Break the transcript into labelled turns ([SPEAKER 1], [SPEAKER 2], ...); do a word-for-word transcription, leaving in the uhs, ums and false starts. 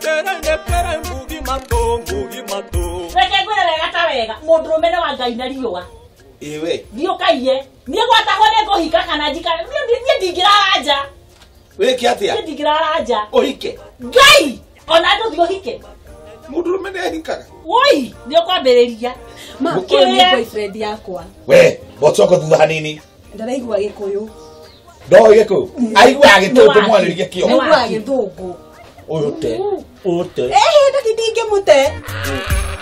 [SPEAKER 1] Nepere nepere mbugi mato mbugi mato.
[SPEAKER 2] Reke ngwire wega ta wega mundu mene wa Ngai na riua.
[SPEAKER 1] Ewe.
[SPEAKER 2] Dio kaiye. Ni gwata hone ko hika kana jika. Ni ndigira aja.
[SPEAKER 1] We kiatia.
[SPEAKER 2] Ni ndigira aja.
[SPEAKER 1] Ohike.
[SPEAKER 2] Ngai. Ona ndo dio hike.
[SPEAKER 1] Mundu mene hikaga.
[SPEAKER 2] Woi, ndio kwambiriria.
[SPEAKER 3] Ma ko ni boyfriend yakwa.
[SPEAKER 1] We, botoko thutha hanini.
[SPEAKER 3] Ndaraigua gikuyu.
[SPEAKER 1] Ndo giko. Aigua agitutu mwalirikia kio.
[SPEAKER 3] Aigua githungu.
[SPEAKER 1] Oyote. Oyote.
[SPEAKER 3] Eh, ndakidinge mute.